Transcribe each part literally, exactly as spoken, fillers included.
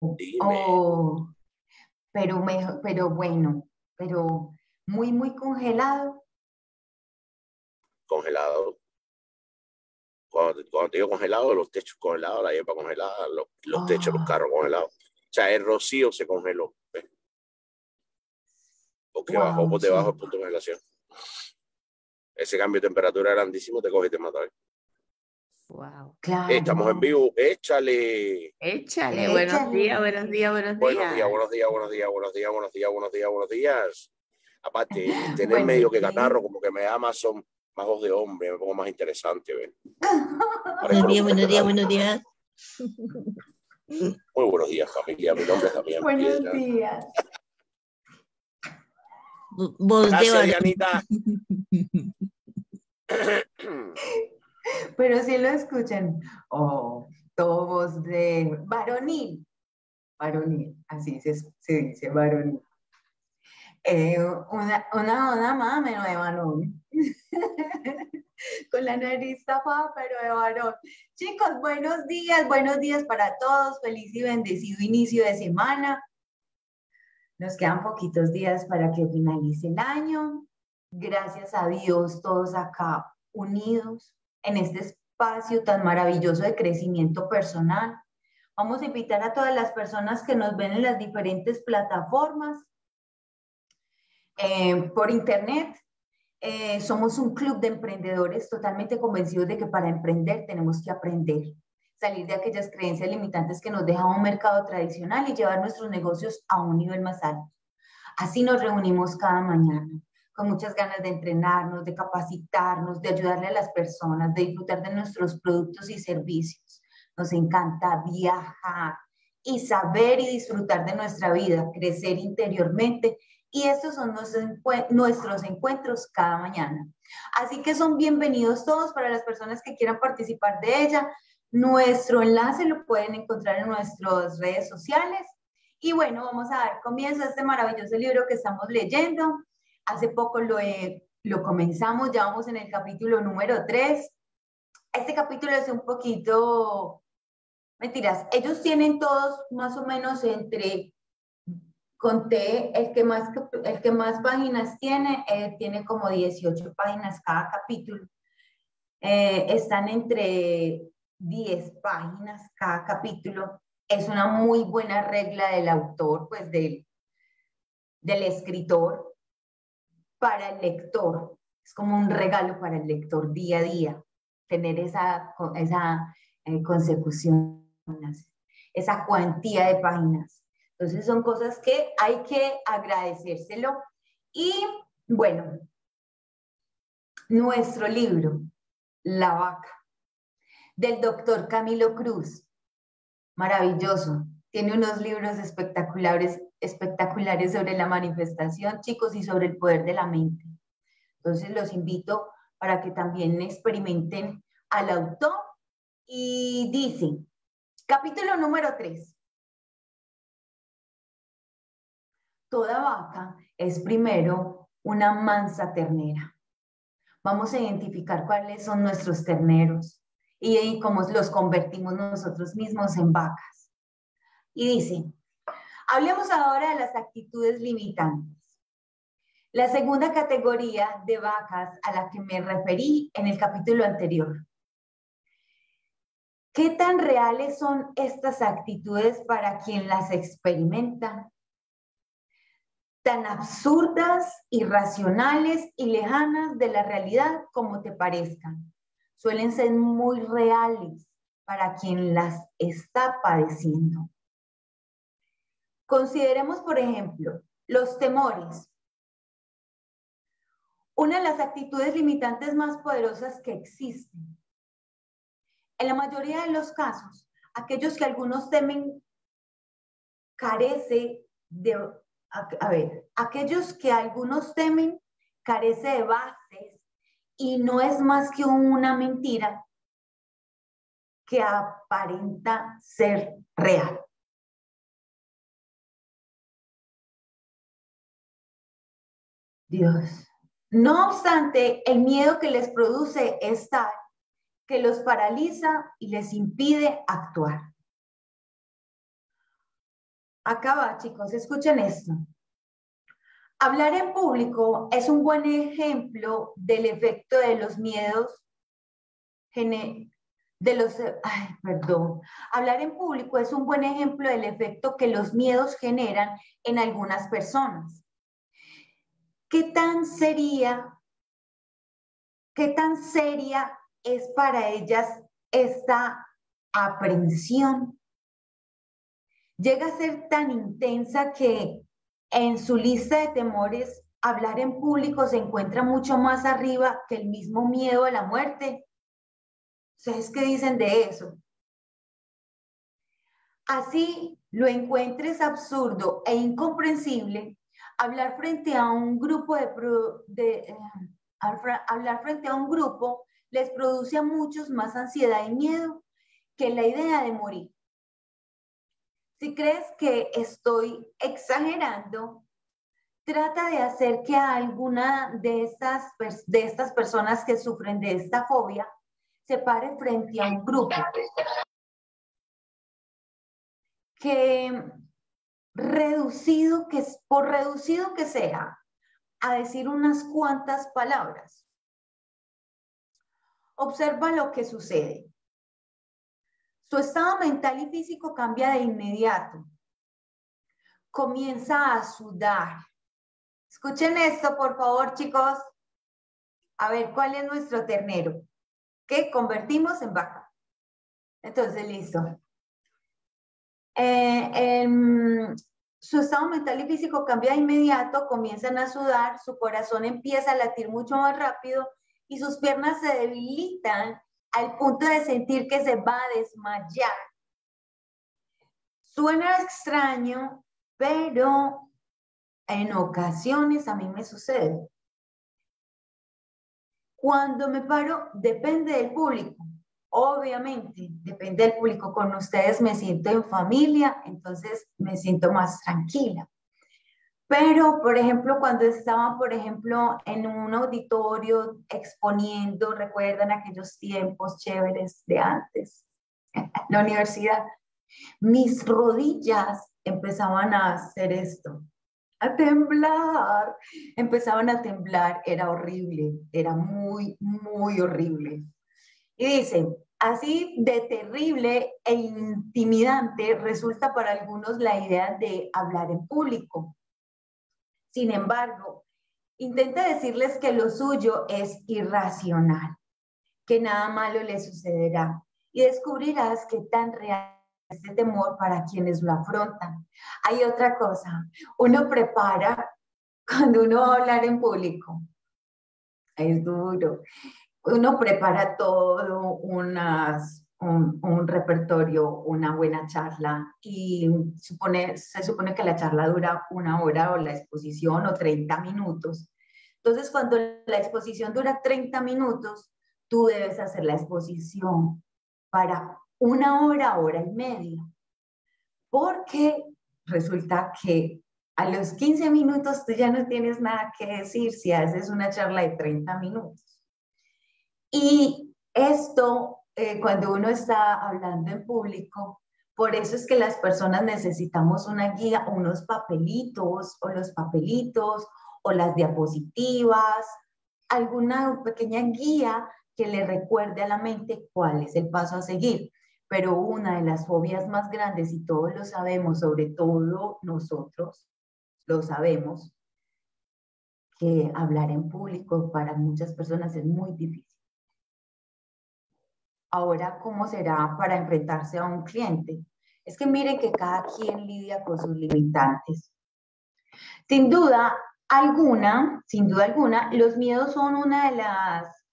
Dime, Oh, pero, me- pero bueno, pero muy, muy congelado. congelado. Cuando, te- cuando te digo congelado, los techos congelados, la hierba congelada, los, los techos, los Oh, carros congelados. O sea, el rocío se congeló, ¿ves? Porque bajó wow, por debajo del chico. punto de congelación. Ese cambio de temperatura grandísimo te coge y te mata. ¿Ves? Wow. Estamos en Claro. vivo, échale. Échale, buenos días, Échale. buenos días, buenos Buenos días, días. buenos días, buenos días, buenos días, buenos días, buenos días, buenos días. Aparte, tener medio Buenos que días. catarro, como que me da más, son, más voz de hombre, me pongo más interesante, ¿ves? Buenos Parezco días, locutor de buenos días, radio. buenos días. Muy buenos días, familia. Mi nombre es Damián Buenos Piedra. días. Voz de Gracias, varón. Dianita. Pero si lo escuchan, oh, todos de varonil, varonil, así se, se dice varonil. Eh, una, una, una mame de varón. Con la nariz tapada, pero de varón. Chicos, buenos días, buenos días para todos. Feliz y bendecido inicio de semana. Nos quedan poquitos días para que finalice el año. Gracias a Dios, todos acá unidos en este espacio tan maravilloso de crecimiento personal. Vamos a invitar a todas las personas que nos ven en las diferentes plataformas, eh, por internet. Eh, somos un club de emprendedores totalmente convencidos de que para emprender tenemos que aprender, salir de aquellas creencias limitantes que nos dejan un mercado tradicional y llevar nuestros negocios a un nivel más alto. Así nos reunimos cada mañana, con muchas ganas de entrenarnos, de capacitarnos, de ayudarle a las personas, de disfrutar de nuestros productos y servicios. Nos encanta viajar y saber y disfrutar de nuestra vida, crecer interiormente. Y estos son nuestros encuentros cada mañana. Así que son bienvenidos todos para las personas que quieran participar de ella. Nuestro enlace lo pueden encontrar en nuestras redes sociales. Y bueno, vamos a dar comienzo a este maravilloso libro que estamos leyendo. Hace poco lo, he, lo comenzamos, ya vamos en el capítulo número tres. Este capítulo es un poquito, mentiras, ellos tienen todos más o menos entre, conté, el que más, el que más páginas tiene, eh, tiene como dieciocho páginas cada capítulo. Eh, están entre diez páginas cada capítulo. Es una muy buena regla del autor, pues del, del escritor para el lector. Es como un regalo para el lector día a día, tener esa, esa eh, consecución, esa cuantía de páginas. Entonces son cosas que hay que agradecérselo. Y bueno, nuestro libro, La Vaca, del doctor Camilo Cruz. Maravilloso. Tiene unos libros espectaculares, espectaculares sobre la manifestación, chicos, y sobre el poder de la mente. Entonces los invito para que también experimenten al autor. Y dice, capítulo número tres. Toda vaca es primero una mansa ternera. Vamos a identificar cuáles son nuestros terneros y cómo los convertimos nosotros mismos en vacas. Y dice, hablemos ahora de las actitudes limitantes. La segunda categoría de vacas a la que me referí en el capítulo anterior. ¿Qué tan reales son estas actitudes para quien las experimenta? Tan absurdas, irracionales y lejanas de la realidad como te parezcan. Suelen ser muy reales para quien las está padeciendo. Consideremos, por ejemplo, los temores. Una de las actitudes limitantes más poderosas que existen. En la mayoría de los casos, aquellos que algunos temen carece de, a, a ver, aquellos que algunos temen carece de bases y no es más que una mentira que aparenta ser real. Dios. No obstante, el miedo que les produce es tal que los paraliza y les impide actuar. Acá va, chicos, escuchen esto. Hablar en público es un buen ejemplo del efecto de los miedos, de los, ay, perdón. Hablar en público es un buen ejemplo del efecto que los miedos generan en algunas personas. ¿Qué tan sería, qué tan seria es para ellas esta aprensión? Llega a ser tan intensa que en su lista de temores, hablar en público se encuentra mucho más arriba que el mismo miedo a la muerte. ¿Ustedes qué dicen de eso? Así lo encuentres absurdo e incomprensible, hablar frente a un grupo de, de eh, hablar frente a un grupo les produce a muchos más ansiedad y miedo que la idea de morir. Si crees que estoy exagerando, trata de hacer que a alguna de estas, de estas personas que sufren de esta fobia se pare frente a un grupo que reducido que por reducido que sea, a decir unas cuantas palabras. Observa lo que sucede. Su estado mental y físico cambia de inmediato. Comienza a sudar. Escuchen esto, por favor, chicos. A ver, ¿cuál es nuestro ternero? Que convertimos en vaca. Entonces, listo. Eh, eh, su estado mental y físico cambia de inmediato, comienzan a sudar, su corazón empieza a latir mucho más rápido y sus piernas se debilitan al punto de sentir que se va a desmayar. Suena extraño, pero en ocasiones a mí me sucede. Cuando me paro, depende del público. Obviamente, depende del público. Con ustedes me siento en familia, entonces me siento más tranquila. Pero, por ejemplo, cuando estaba, por ejemplo, en un auditorio exponiendo, recuerdan aquellos tiempos chéveres de antes, la universidad, mis rodillas empezaban a hacer esto, a temblar, empezaban a temblar, era horrible, era muy, muy horrible. Y dice, así de terrible e intimidante resulta para algunos la idea de hablar en público. Sin embargo, intenta decirles que lo suyo es irracional, que nada malo le sucederá y descubrirás qué tan real es este temor para quienes lo afrontan. Hay otra cosa, uno prepara cuando uno va a hablar en público. Es duro. Uno prepara todo unas, un, un repertorio, una buena charla y supone, se supone que la charla dura una hora o la exposición o treinta minutos. Entonces, cuando la exposición dura treinta minutos, tú debes hacer la exposición para una hora, hora y media, porque resulta que a los quince minutos tú ya no tienes nada que decir si haces una charla de treinta minutos. Y esto, eh, cuando uno está hablando en público, por eso es que las personas necesitamos una guía, unos papelitos, o los papelitos, o las diapositivas, alguna pequeña guía que le recuerde a la mente cuál es el paso a seguir. Pero una de las fobias más grandes, y todos lo sabemos, sobre todo nosotros lo sabemos, que hablar en público para muchas personas es muy difícil. Ahora, ¿cómo será para enfrentarse a un cliente? Es que miren que cada quien lidia con sus limitantes. Sin duda alguna, sin duda alguna, los miedos son una de las,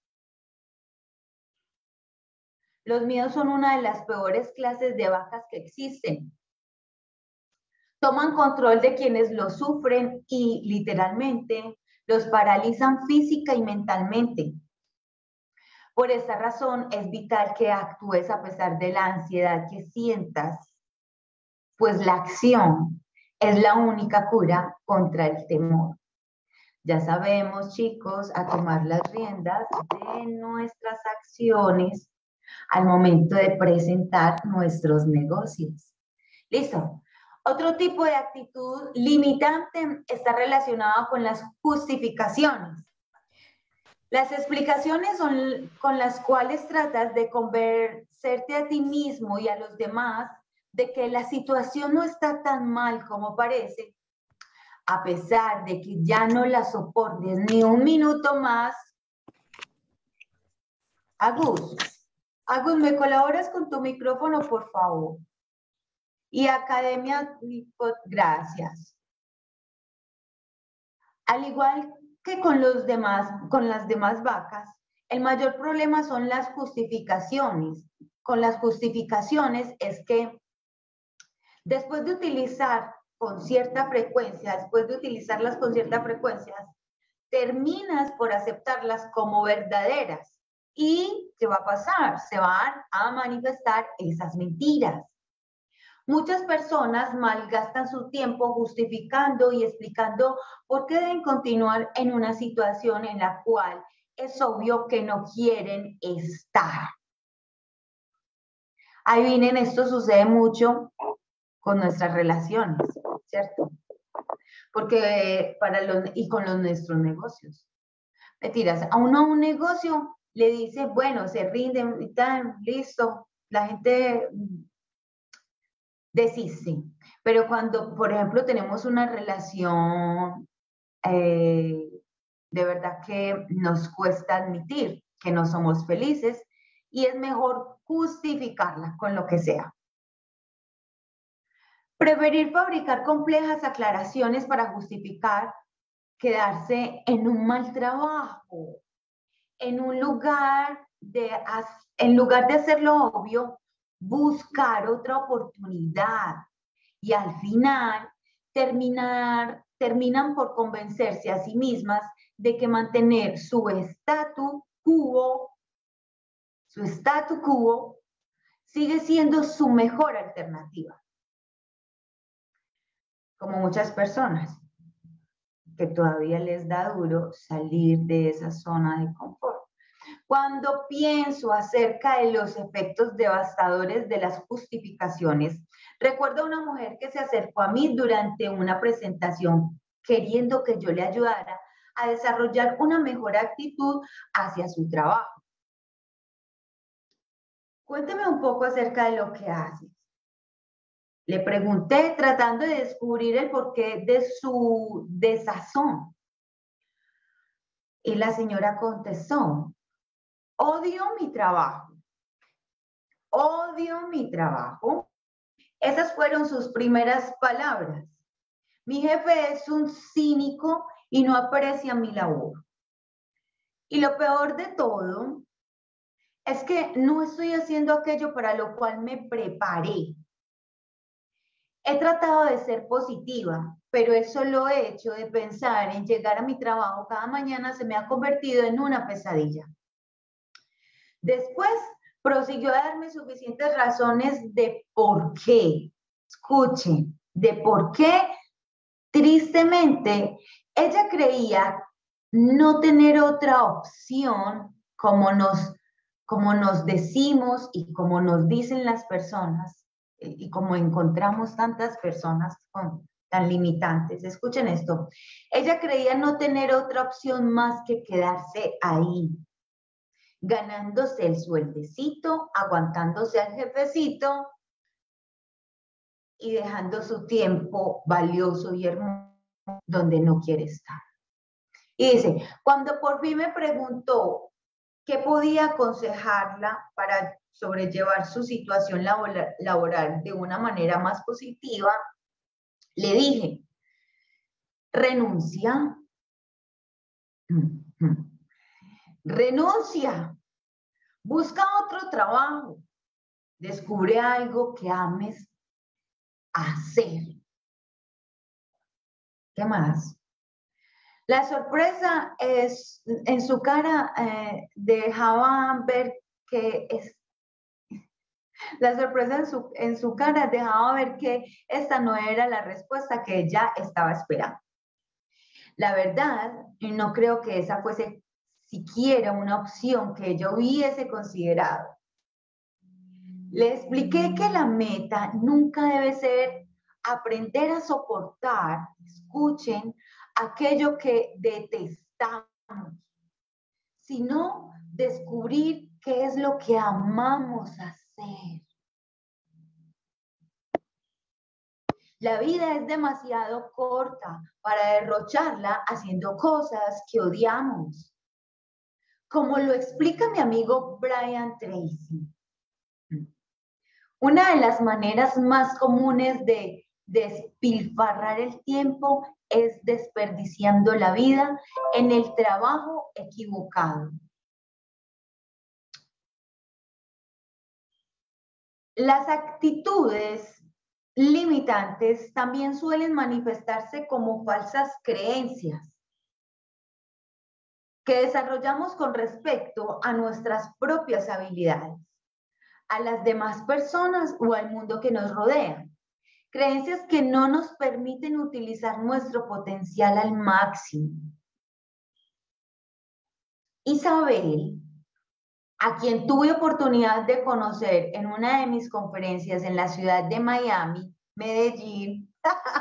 los miedos son una de las peores clases de vacas que existen. Toman control de quienes lo sufren y literalmente los paralizan física y mentalmente. Por esta razón es vital que actúes a pesar de la ansiedad que sientas, pues la acción es la única cura contra el temor. Ya sabemos, chicos, a tomar las riendas de nuestras acciones al momento de presentar nuestros negocios. Listo. Otro tipo de actitud limitante está relacionada con las justificaciones. Las explicaciones son con las cuales tratas de convencerte a ti mismo y a los demás de que la situación no está tan mal como parece, a pesar de que ya no la soportes ni un minuto más. Agus, Agus, ¿me colaboras con tu micrófono, por favor? Y Academia, gracias. Al igual que con los demás, con las demás vacas, el mayor problema son las justificaciones. Con las justificaciones es que después de utilizar con cierta frecuencia, después de utilizarlas con cierta frecuencia, terminas por aceptarlas como verdaderas. ¿Y qué va a pasar? Se van a manifestar esas mentiras. Muchas personas malgastan su tiempo justificando y explicando por qué deben continuar en una situación en la cual es obvio que no quieren estar. Ahí vienen, esto sucede mucho con nuestras relaciones, ¿cierto? Porque para los, y con los, nuestros negocios. Mentiras, a uno a un negocio le dice, bueno, se rinden y tal, listo, la gente desiste. Pero cuando, por ejemplo, tenemos una relación, eh, de verdad que nos cuesta admitir que no somos felices y es mejor justificarla con lo que sea. Preferir fabricar complejas aclaraciones para justificar quedarse en un mal trabajo, en un lugar de, en lugar de hacerlo obvio, buscar otra oportunidad y al final terminar, terminan por convencerse a sí mismas de que mantener su statu quo, su statu quo sigue siendo su mejor alternativa. Como muchas personas que todavía les da duro salir de esa zona de confort. Cuando pienso acerca de los efectos devastadores de las justificaciones, recuerdo a una mujer que se acercó a mí durante una presentación queriendo que yo le ayudara a desarrollar una mejor actitud hacia su trabajo. Cuénteme un poco acerca de lo que haces. Le pregunté tratando de descubrir el porqué de su desazón. Y la señora contestó, odio mi trabajo. Odio mi trabajo. Esas fueron sus primeras palabras. Mi jefe es un cínico y no aprecia mi labor. Y lo peor de todo es que no estoy haciendo aquello para lo cual me preparé. He tratado de ser positiva, pero el solo hecho de pensar en llegar a mi trabajo cada mañana se me ha convertido en una pesadilla. Después prosiguió a darme suficientes razones de por qué. Escuchen, de por qué, tristemente, ella creía no tener otra opción como nos, como nos decimos y como nos dicen las personas. Y como encontramos tantas personas con, tan limitantes. Escuchen esto. Ella creía no tener otra opción más que quedarse ahí, ganándose el sueldecito, aguantándose al jefecito y dejando su tiempo valioso y hermoso donde no quiere estar. Y dice, cuando por fin me preguntó qué podía aconsejarla para sobrellevar su situación laboral, laboral de una manera más positiva, le dije, renuncia, renuncia, busca otro trabajo, descubre algo que ames hacer. ¿Qué más? La sorpresa es, en su cara eh, dejaba ver que es, La sorpresa en su, en su cara dejaba ver que esta no era la respuesta que ella estaba esperando. La verdad, no creo que esa fuese siquiera una opción que ella hubiese considerado. Le expliqué que la meta nunca debe ser aprender a soportar, escuchen, aquello que detestamos, sino descubrir qué es lo que amamos hacer. La vida es demasiado corta para derrocharla haciendo cosas que odiamos. Como lo explica mi amigo Brian Tracy, una de las maneras más comunes de despilfarrar el tiempo es desperdiciando la vida en el trabajo equivocado. Las actitudes limitantes también suelen manifestarse como falsas creencias que desarrollamos con respecto a nuestras propias habilidades, a las demás personas o al mundo que nos rodea. Creencias que no nos permiten utilizar nuestro potencial al máximo. Isabel, a quien tuve oportunidad de conocer en una de mis conferencias en la ciudad de Miami, Medellín,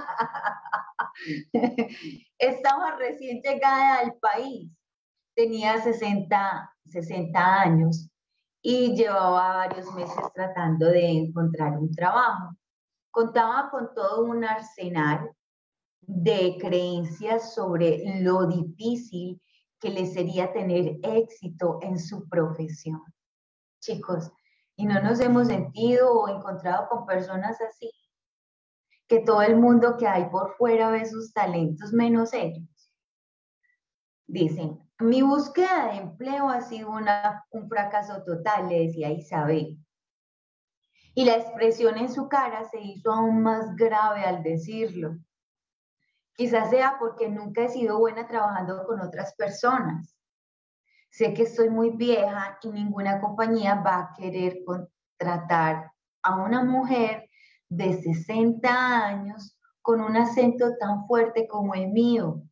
estaba recién llegada al país, tenía sesenta, sesenta años y llevaba varios meses tratando de encontrar un trabajo. Contaba con todo un arsenal de creencias sobre lo difícil que le sería tener éxito en su profesión. Chicos, ¿y no nos hemos sentido o encontrado con personas así? Que todo el mundo que hay por fuera ve sus talentos menos ellos. Dicen, mi búsqueda de empleo ha sido una, un fracaso total, le decía Isabel. Y la expresión en su cara se hizo aún más grave al decirlo. Quizás sea porque nunca he sido buena trabajando con otras personas. Sé que estoy muy vieja y ninguna compañía va a querer contratar a una mujer de sesenta años con un acento tan fuerte como el mío.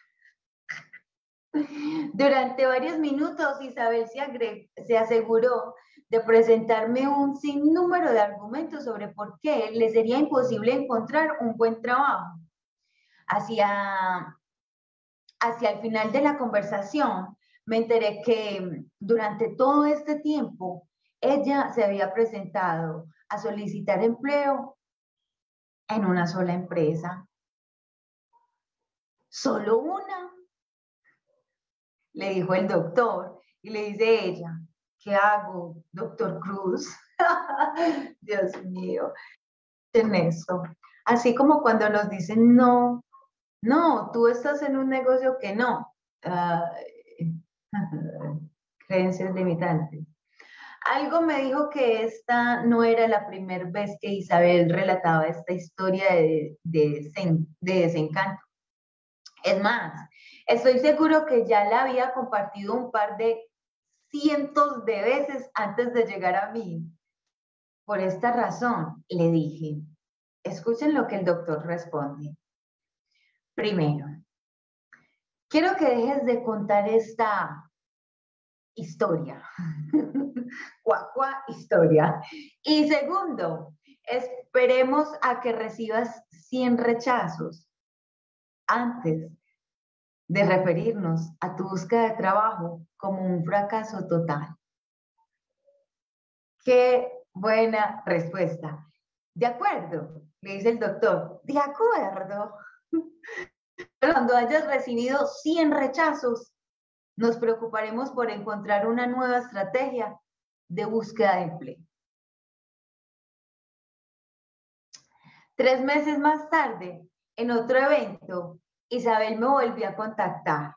Durante varios minutos Isabel se, agre- se aseguró de presentarme un sinnúmero de argumentos sobre por qué le sería imposible encontrar un buen trabajo. Hacia, hacia el final de la conversación me enteré que durante todo este tiempo ella se había presentado a solicitar empleo en una sola empresa. ¿Solo una?, le dijo el doctor, y le dice ella, ¿qué hago, doctor Cruz? Dios mío, en eso. Así como cuando nos dicen, no, no, tú estás en un negocio que no. Uh, creencias limitantes. Algo me dijo que esta no era la primera vez que Isabel relataba esta historia de, de, de desencanto. Es más, estoy seguro que ya la había compartido un par de cientos de veces antes de llegar a mí. Por esta razón, le dije, escuchen lo que el doctor responde. Primero, quiero que dejes de contar esta historia. Cuá, cuá, historia. Y segundo, esperemos a que recibas cien rechazos antes de referirnos a tu búsqueda de trabajo como un fracaso total. Qué buena respuesta. De acuerdo, le dice el doctor. De acuerdo. Cuando hayas recibido cien rechazos, nos preocuparemos por encontrar una nueva estrategia de búsqueda de empleo. Tres meses más tarde, en otro evento, Isabel me volvió a contactar.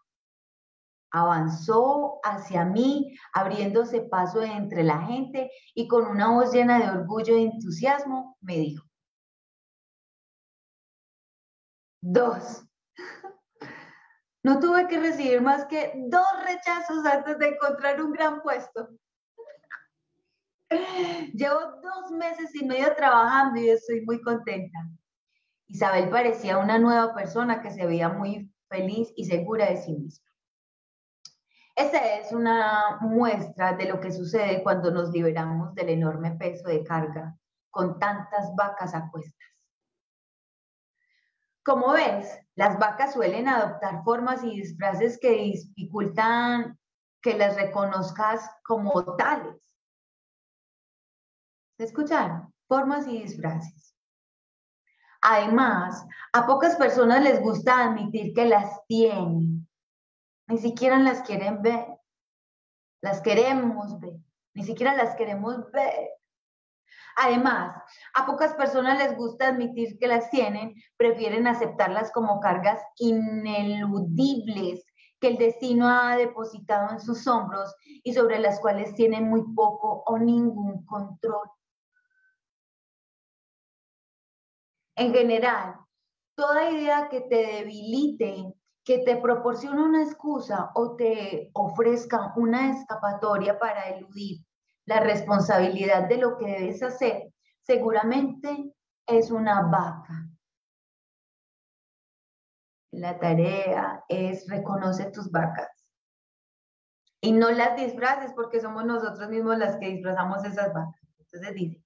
Avanzó hacia mí, abriéndose paso entre la gente y con una voz llena de orgullo y entusiasmo, me dijo. Dos. No tuve que recibir más que dos rechazos antes de encontrar un gran puesto. Llevo dos meses y medio trabajando y estoy muy contenta. Isabel parecía una nueva persona que se veía muy feliz y segura de sí misma. Esta es una muestra de lo que sucede cuando nos liberamos del enorme peso de carga con tantas vacas a cuestas. Como ves, las vacas suelen adoptar formas y disfraces que dificultan que las reconozcas como tales. ¿Se escucharon? Formas y disfraces. Además, a pocas personas les gusta admitir que las tienen. Ni siquiera las quieren ver. Las queremos ver. Ni siquiera las queremos ver. Además, a pocas personas les gusta admitir que las tienen, prefieren aceptarlas como cargas ineludibles que el destino ha depositado en sus hombros y sobre las cuales tienen muy poco o ningún control. En general, toda idea que te debilite, que te proporcione una excusa o te ofrezca una escapatoria para eludir la responsabilidad de lo que debes hacer, seguramente es una vaca. La tarea es reconoce tus vacas. Y no las disfraces porque somos nosotros mismos las que disfrazamos esas vacas. Entonces dice,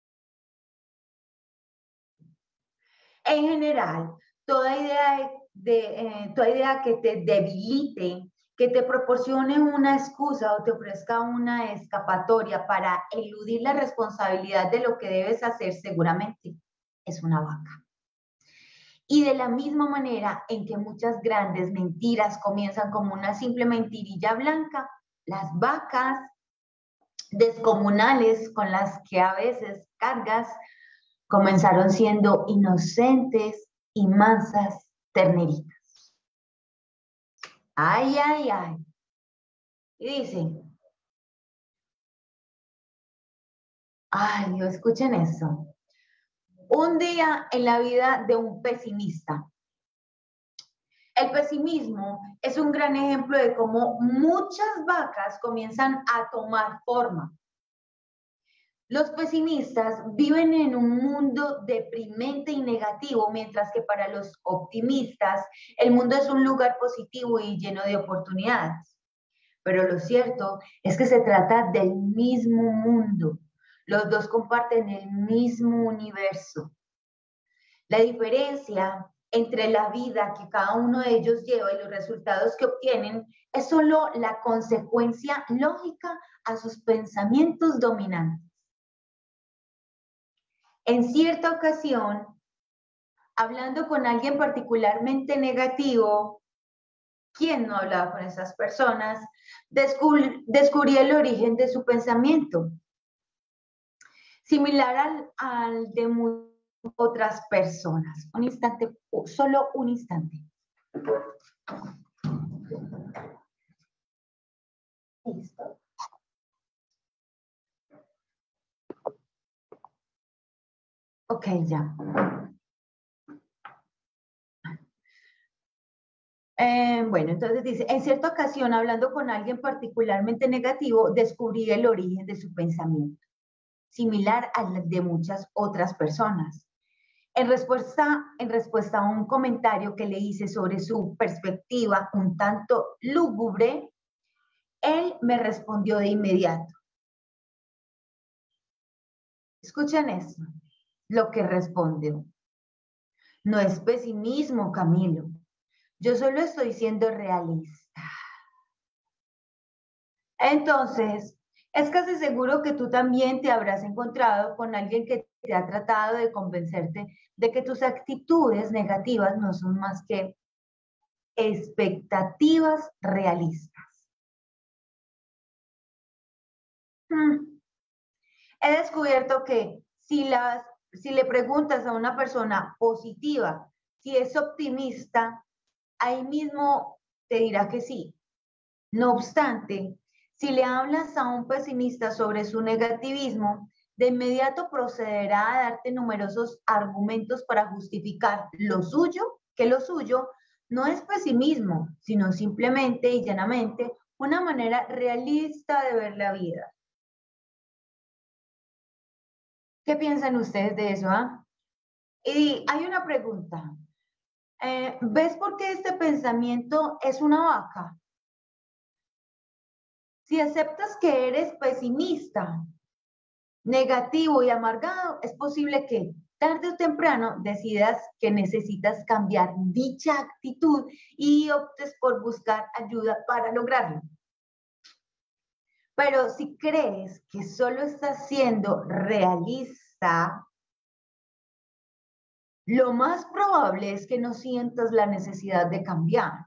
en general, toda idea, de, eh, toda idea que te debilite, que te proporcione una excusa o te ofrezca una escapatoria para eludir la responsabilidad de lo que debes hacer, seguramente es una vaca. Y de la misma manera en que muchas grandes mentiras comienzan como una simple mentirilla blanca, las vacas descomunales con las que a veces cargas comenzaron siendo inocentes y mansas terneritas. Ay, ay, ay. Y dicen, ay, Dios, escuchen eso. Un día en la vida de un pesimista. El pesimismo es un gran ejemplo de cómo muchas vacas comienzan a tomar forma. Los pesimistas viven en un mundo deprimente y negativo, mientras que para los optimistas el mundo es un lugar positivo y lleno de oportunidades. Pero lo cierto es que se trata del mismo mundo. Los dos comparten el mismo universo. La diferencia entre la vida que cada uno de ellos lleva y los resultados que obtienen es solo la consecuencia lógica a sus pensamientos dominantes. En cierta ocasión, hablando con alguien particularmente negativo, ¿quién no hablaba con esas personas? Descubrí, descubrí el origen de su pensamiento, similar al, al de muchas otras personas. Un instante, solo un instante. Listo. Ok, ya. Eh, bueno, entonces dice, en cierta ocasión, hablando con alguien particularmente negativo, descubrí el origen de su pensamiento, similar al de muchas otras personas. En respuesta, en respuesta a un comentario que le hice sobre su perspectiva un tanto lúgubre, él me respondió de inmediato. Escuchen esto, lo que respondió. No es pesimismo, Camilo. Yo solo estoy siendo realista. Entonces, es casi seguro que tú también te habrás encontrado con alguien que te ha tratado de convencerte de que tus actitudes negativas no son más que expectativas realistas. Hmm. He descubierto que si, las, si le preguntas a una persona positiva si es optimista, ahí mismo te dirá que sí. No obstante, si le hablas a un pesimista sobre su negativismo, de inmediato procederá a darte numerosos argumentos para justificar lo suyo, que lo suyo no es pesimismo, sino simplemente y llanamente una manera realista de ver la vida. ¿Qué piensan ustedes de eso? ¿Ah? Y hay una pregunta. Eh, ¿Ves por qué este pensamiento es una vaca? Si aceptas que eres pesimista, negativo y amargado, es posible que tarde o temprano decidas que necesitas cambiar dicha actitud y optes por buscar ayuda para lograrlo. Pero si crees que solo estás siendo realista, lo más probable es que no sientas la necesidad de cambiar.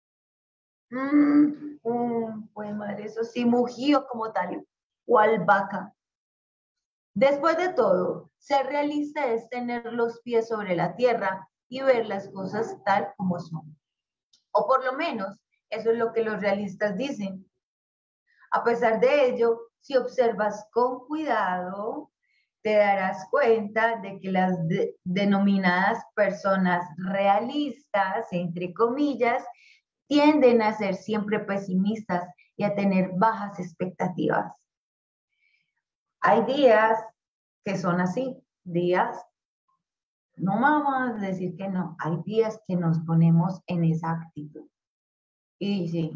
Mm, mm, pues madre, eso sí, mugió como tal, cual vaca. Después de todo, ser realista es tener los pies sobre la tierra y ver las cosas tal como son. O por lo menos, eso es lo que los realistas dicen. A pesar de ello, si observas con cuidado, te darás cuenta de que las de- denominadas personas realistas, entre comillas, tienden a ser siempre pesimistas y a tener bajas expectativas. Hay días que son así, días, no vamos a decir que no, hay días que nos ponemos en esa actitud. Y dice,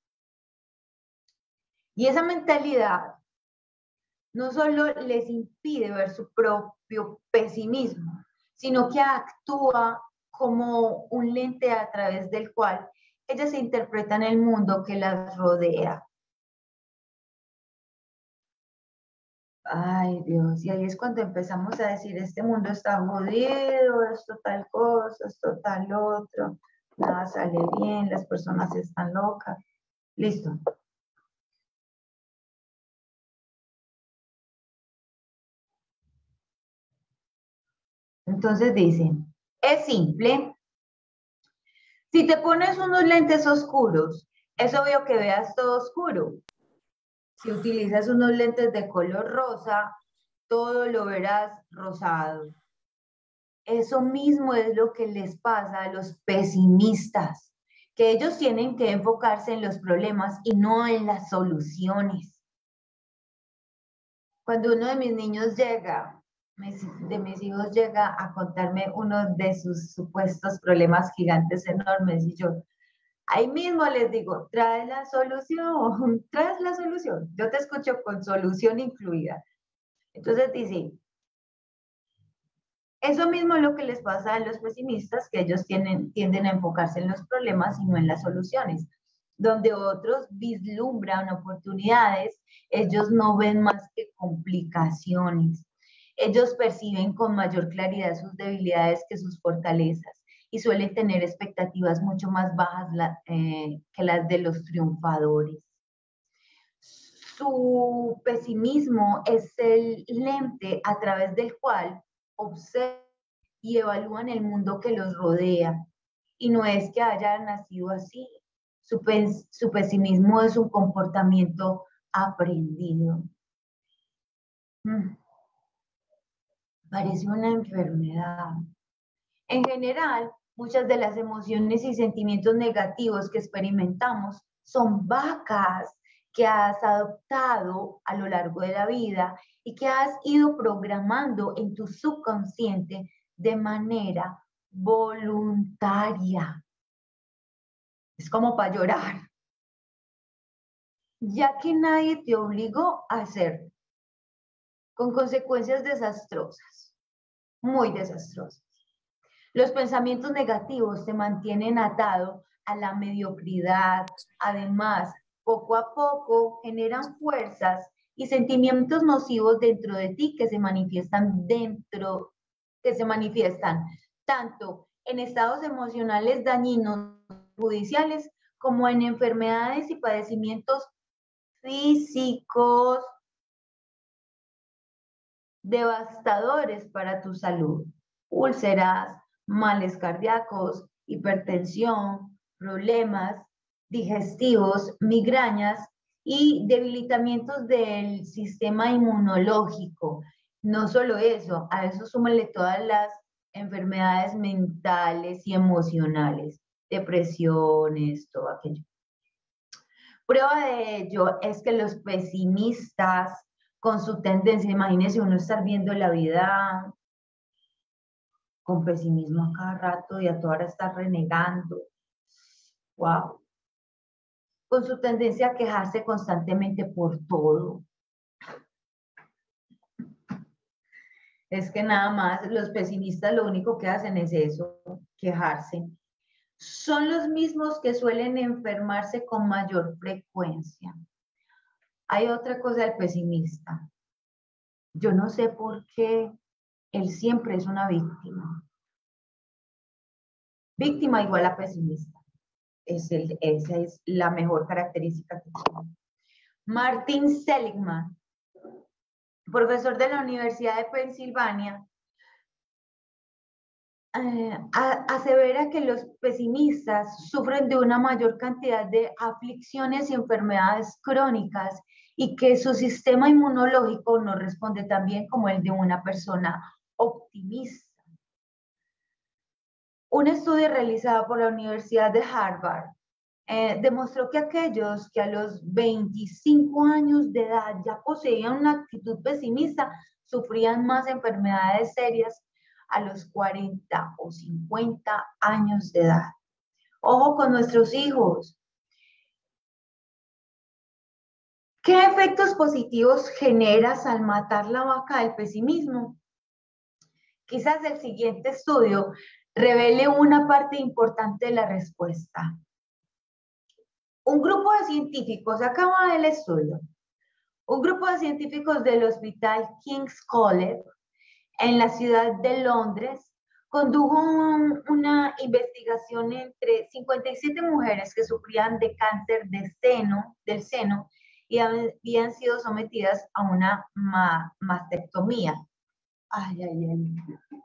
y esa mentalidad no solo les impide ver su propio pesimismo, sino que actúa como un lente a través del cual ellas interpretan el mundo que las rodea. Ay, Dios, y ahí es cuando empezamos a decir, este mundo está jodido, esto tal cosa, esto tal otro, nada sale bien, las personas están locas. Listo. Entonces dicen, es simple. Si te pones unos lentes oscuros, es obvio que veas todo oscuro. Si utilizas unos lentes de color rosa, todo lo verás rosado. Eso mismo es lo que les pasa a los pesimistas, que ellos tienen que enfocarse en los problemas y no en las soluciones. Cuando uno de mis niños llega, de mis hijos llega a contarme uno de sus supuestos problemas gigantes enormes y yo, ahí mismo les digo, trae la solución, traes la solución. Yo te escucho con solución incluida. Entonces dice, eso mismo es lo que les pasa a los pesimistas, que ellos tienen, tienden a enfocarse en los problemas y no en las soluciones. Donde otros vislumbran oportunidades, ellos no ven más que complicaciones. Ellos perciben con mayor claridad sus debilidades que sus fortalezas y suelen tener expectativas mucho más bajas la, eh, que las de los triunfadores. Su pesimismo es el lente a través del cual observan y evalúan el mundo que los rodea. Y no es que hayan nacido así. Su, pes su pesimismo es un comportamiento aprendido. Mm. Parece una enfermedad. En general, muchas de las emociones y sentimientos negativos que experimentamos son vacas que has adoptado a lo largo de la vida y que has ido programando en tu subconsciente de manera voluntaria. Es como para llorar, ya que nadie te obligó a hacerlo, con consecuencias desastrosas, muy desastrosas. Los pensamientos negativos te mantienen atado a la mediocridad. Además, poco a poco generan fuerzas y sentimientos nocivos dentro de ti que se manifiestan dentro, que se manifiestan tanto en estados emocionales dañinos judiciales como en enfermedades y padecimientos físicos devastadores para tu salud. Úlceras, males cardíacos, hipertensión, problemas digestivos, migrañas y debilitamientos del sistema inmunológico. No solo eso, a eso súmale todas las enfermedades mentales y emocionales, depresiones, todo aquello. Prueba de ello es que los pesimistas, con su tendencia, imagínense uno estar viendo la vida con pesimismo a cada rato y a toda hora estar renegando. Wow. Con su tendencia a quejarse constantemente por todo. Es que nada más los pesimistas lo único que hacen es eso, quejarse. Son los mismos que suelen enfermarse con mayor frecuencia. Hay otra cosa del pesimista. Yo no sé por qué él siempre es una víctima. Víctima igual a pesimista. Es el, esa es la mejor característica que tiene. Martin Seligman, profesor de la Universidad de Pensilvania, eh, asevera que los pesimistas sufren de una mayor cantidad de aflicciones y enfermedades crónicas y que su sistema inmunológico no responde tan bien como el de una persona optimista. Un estudio realizado por la Universidad de Harvard eh, demostró que aquellos que a los veinticinco años de edad ya poseían una actitud pesimista sufrían más enfermedades serias a los cuarenta o cincuenta años de edad. Ojo con nuestros hijos. ¿Qué efectos positivos generas al matar la vaca del pesimismo? Quizás el siguiente estudio revele una parte importante de la respuesta. Un grupo de científicos, acaba el estudio, un grupo de científicos del Hospital King's College en la ciudad de Londres condujo un, una investigación entre cincuenta y siete mujeres que sufrían de cáncer de seno, del seno y habían sido sometidas a una ma mastectomía. Ay, ay, ay.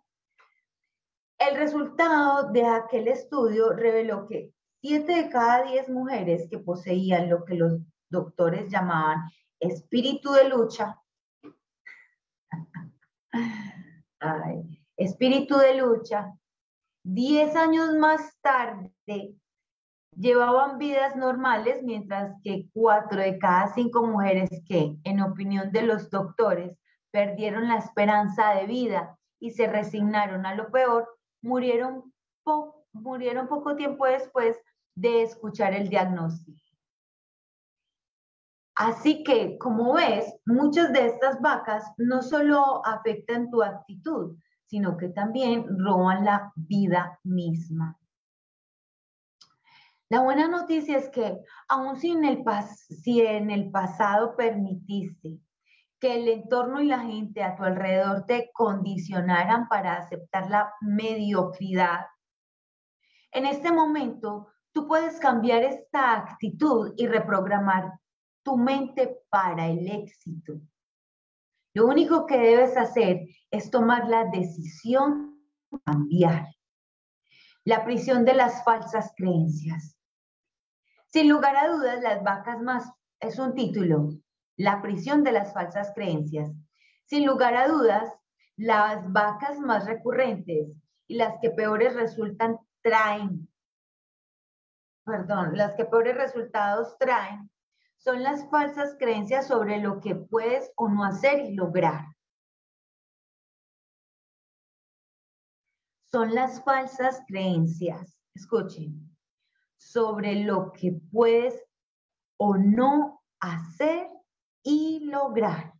El resultado de aquel estudio reveló que siete de cada diez mujeres que poseían lo que los doctores llamaban espíritu de lucha, ay, espíritu de lucha, diez años más tarde llevaban vidas normales, mientras que cuatro de cada cinco mujeres que, en opinión de los doctores, perdieron la esperanza de vida y se resignaron a lo peor, murieron, po murieron poco tiempo después de escuchar el diagnóstico. Así que, como ves, muchas de estas vacas no solo afectan tu actitud, sino que también roban la vida misma. La buena noticia es que, aun si en el, si en el pasado permitiste que el entorno y la gente a tu alrededor te condicionaran para aceptar la mediocridad, en este momento tú puedes cambiar esta actitud y reprogramar tu mente para el éxito. Lo único que debes hacer es tomar la decisión de cambiar. La prisión de las falsas creencias. Sin lugar a dudas, las vacas más es un título. La prisión de las falsas creencias. Sin lugar a dudas, las vacas más recurrentes y las que peores resultan traen, perdón, las que peores resultados traen son las falsas creencias sobre lo que puedes o no hacer y lograr. Son las falsas creencias, escuchen, sobre lo que puedes o no hacer y lograr.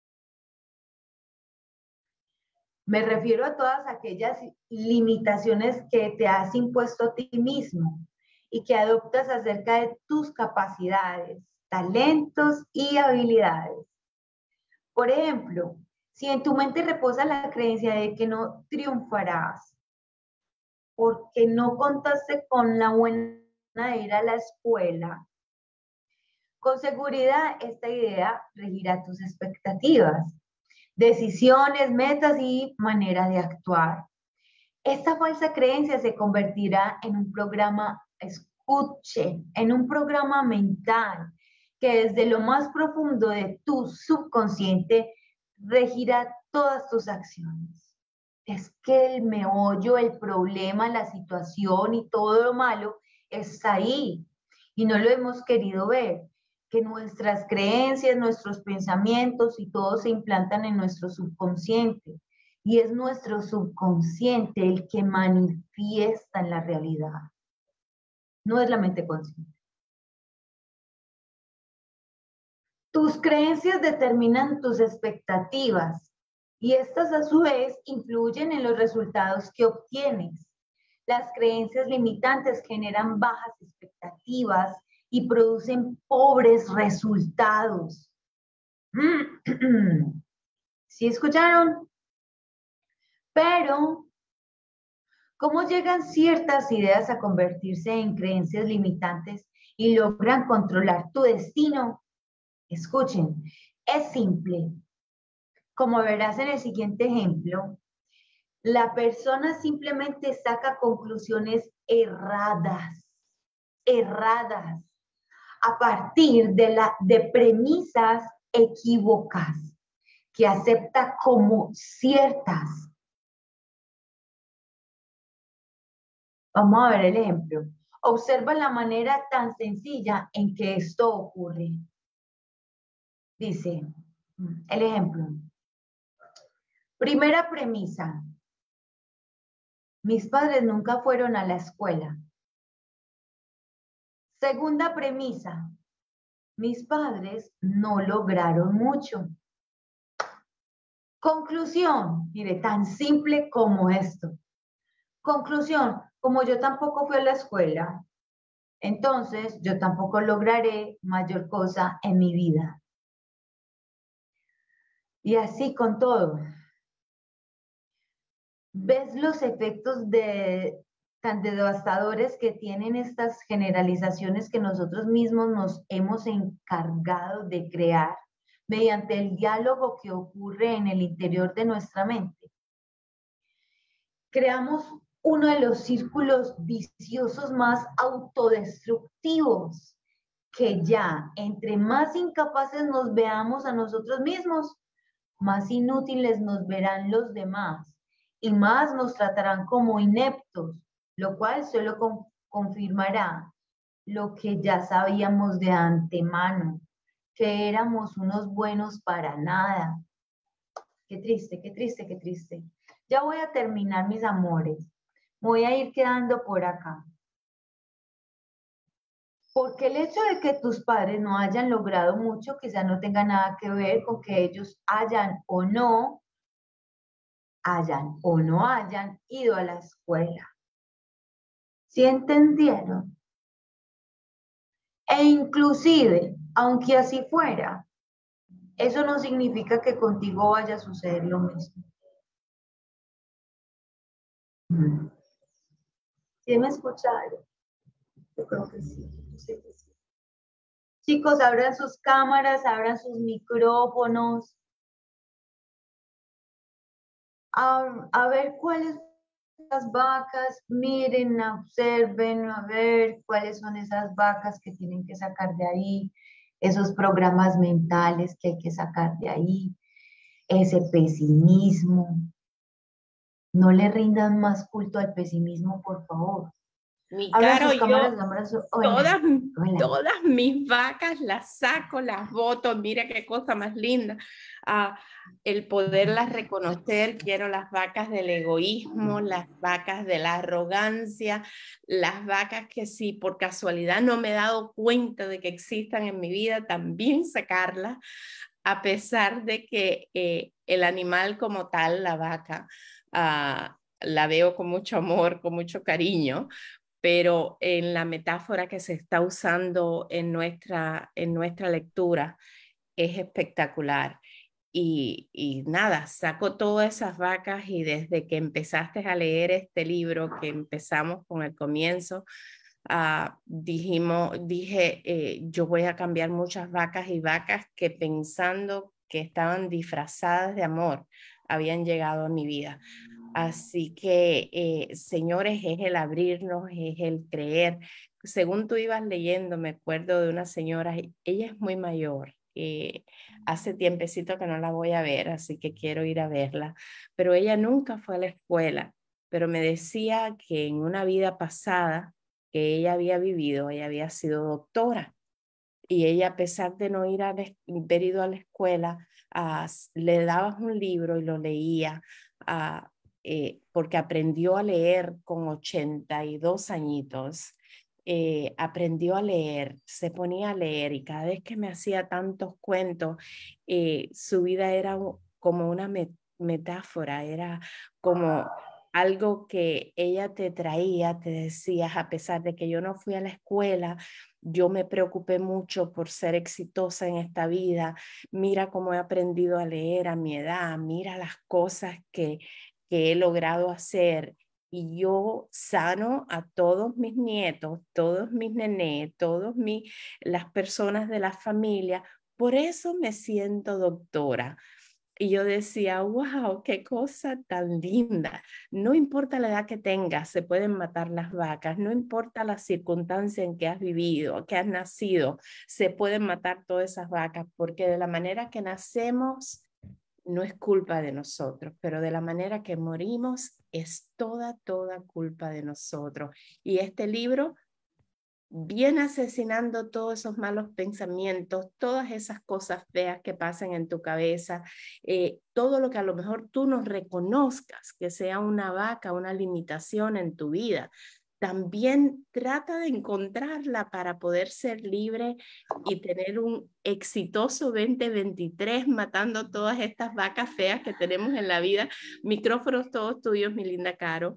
Me refiero a todas aquellas limitaciones que te has impuesto a ti mismo y que adoptas acerca de tus capacidades, talentos y habilidades. Por ejemplo, si en tu mente reposa la creencia de que no triunfarás porque no contaste con la buena de ir a la escuela, con seguridad esta idea regirá tus expectativas, decisiones, metas y manera de actuar. Esta falsa creencia se convertirá en un programa, escuche, en un programa mental que desde lo más profundo de tu subconsciente regirá todas tus acciones. Es que el meollo, el problema, la situación y todo lo malo está ahí y no lo hemos querido ver. Que nuestras creencias, nuestros pensamientos y todo se implantan en nuestro subconsciente. Y es nuestro subconsciente el que manifiesta en la realidad. No es la mente consciente. Tus creencias determinan tus expectativas Y estas a su vez influyen en los resultados que obtienes. Las creencias limitantes generan bajas expectativas y producen pobres resultados. ¿Sí escucharon? Pero, ¿cómo llegan ciertas ideas a convertirse en creencias limitantes y logran controlar tu destino? Escuchen, es simple. Como verás en el siguiente ejemplo, la persona simplemente saca conclusiones erradas, erradas, a partir de, la, de premisas equívocas que acepta como ciertas. Vamos a ver el ejemplo. Observa la manera tan sencilla en que esto ocurre. Dice, el ejemplo. Primera premisa. Mis padres nunca fueron a la escuela. Segunda premisa. Mis padres no lograron mucho. Conclusión. Mire, tan simple como esto. Conclusión. Como yo tampoco fui a la escuela, entonces yo tampoco lograré mayor cosa en mi vida. Y así con todo. ¿Ves los efectos de, tan devastadores que tienen estas generalizaciones que nosotros mismos nos hemos encargado de crear mediante el diálogo que ocurre en el interior de nuestra mente? Creamos uno de los círculos viciosos más autodestructivos, que ya entre más incapaces nos veamos a nosotros mismos, más inútiles nos verán los demás y más nos tratarán como ineptos, lo cual solo con, confirmará lo que ya sabíamos de antemano, que éramos unos buenos para nada. Qué triste, qué triste, qué triste. Ya voy a terminar, mis amores. Voy a ir quedando por acá. Porque el hecho de que tus padres no hayan logrado mucho quizá no tenga nada que ver con que ellos hayan o no, hayan o no hayan ido a la escuela. ¿Sí entendieron? E inclusive, aunque así fuera, eso no significa que contigo vaya a suceder lo mismo. ¿Sí me escucharon? Yo creo que sí. Yo sé que sí. Chicos, abran sus cámaras, abran sus micrófonos. A, a ver cuáles son las vacas, miren, observen, a ver cuáles son esas vacas que tienen que sacar de ahí, esos programas mentales que hay que sacar de ahí, ese pesimismo. No le rindan más culto al pesimismo, por favor. Mi Caro, yo, cámaras, su... todas, todas mis vacas las saco, las boto, mira qué cosa más linda. Uh, el poderlas reconocer, quiero las vacas del egoísmo, las vacas de la arrogancia, las vacas que si por casualidad no me he dado cuenta de que existan en mi vida, también sacarlas, a pesar de que eh, el animal como tal, la vaca, uh, la veo con mucho amor, con mucho cariño, pero en la metáfora que se está usando en nuestra, en nuestra lectura es espectacular. Y, y nada, saco todas esas vacas y desde que empezaste a leer este libro, que empezamos con el comienzo, uh, dijimos, dije, eh, yo voy a cambiar muchas vacas y vacas que pensando que estaban disfrazadas de amor, habían llegado a mi vida. Así que, eh, señores, es el abrirnos, es el creer. Según tú ibas leyendo, me acuerdo de una señora, ella es muy mayor, eh, hace tiempecito que no la voy a ver, así que quiero ir a verla, pero ella nunca fue a la escuela, pero me decía que en una vida pasada que ella había vivido, ella había sido doctora. Y ella, a pesar de no ir a haber ido a la escuela, uh, le dabas un libro y lo leía, uh, eh, porque aprendió a leer con ochenta y dos añitos. Eh, aprendió a leer, se ponía a leer y cada vez que me hacía tantos cuentos, eh, su vida era como una met metáfora, era como algo que ella te traía, te decías, a pesar de que yo no fui a la escuela, yo me preocupé mucho por ser exitosa en esta vida. Mira cómo he aprendido a leer a mi edad, mira las cosas que, que he logrado hacer. Y yo sano a todos mis nietos, todos mis nenes, todas las personas de la familia. Por eso me siento doctora. Y yo decía, wow, qué cosa tan linda. No importa la edad que tengas, se pueden matar las vacas. No importa la circunstancia en que has vivido, que has nacido, se pueden matar todas esas vacas, porque de la manera que nacemos no es culpa de nosotros, pero de la manera que morimos es toda, toda culpa de nosotros. Y este libro viene asesinando todos esos malos pensamientos, todas esas cosas feas que pasan en tu cabeza, eh, todo lo que a lo mejor tú no reconozcas que sea una vaca, una limitación en tu vida. También trata de encontrarla para poder ser libre y tener un exitoso veinte veintitrés matando todas estas vacas feas que tenemos en la vida. Micrófonos todos tuyos, mi linda Caro.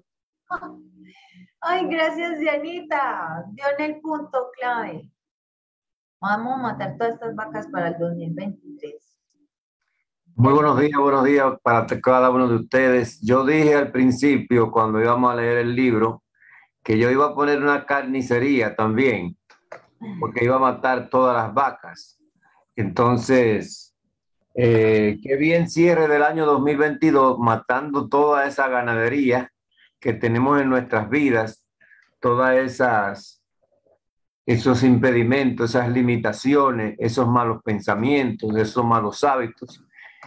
Ay, gracias, Dianita. Dio en el punto clave. Vamos a matar todas estas vacas para el dos mil veintitrés. Muy buenos días, buenos días para cada uno de ustedes. Yo dije al principio, cuando íbamos a leer el libro, que yo iba a poner una carnicería también, porque iba a matar todas las vacas. Entonces, eh, qué bien cierre del año dos mil veintidós, matando toda esa ganadería que tenemos en nuestras vidas, todas esas, esos impedimentos, esas limitaciones, esos malos pensamientos, esos malos hábitos.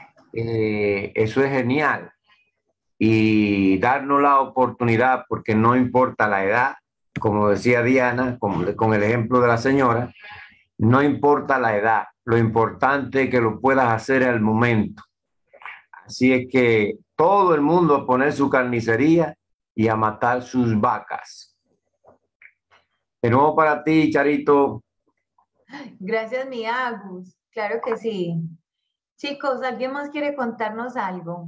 Eh, eso es genial. Y darnos la oportunidad, porque no importa la edad, como decía Diana, con, con el ejemplo de la señora, no importa la edad, lo importante es que lo puedas hacer al momento. Así es que todo el mundo a poner su carnicería y a matar sus vacas. De nuevo para ti, Charito. Gracias, mi Agus. Claro que sí. Chicos, ¿alguien más quiere contarnos algo?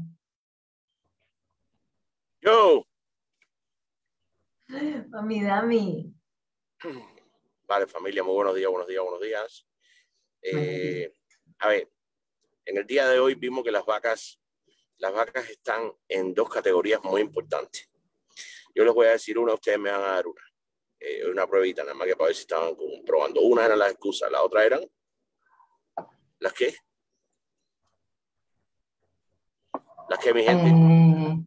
Yo. Mami, Dami. Vale, familia, muy buenos días, buenos días, buenos días. Eh, a ver, en el día de hoy vimos que las vacas, las vacas están en dos categorías muy importantes. Yo les voy a decir una, ustedes me van a dar una. Eh, una pruebita, nada más que para ver si estaban probando. Una eran las excusas, la otra eran las que, las que mi gente. Eh,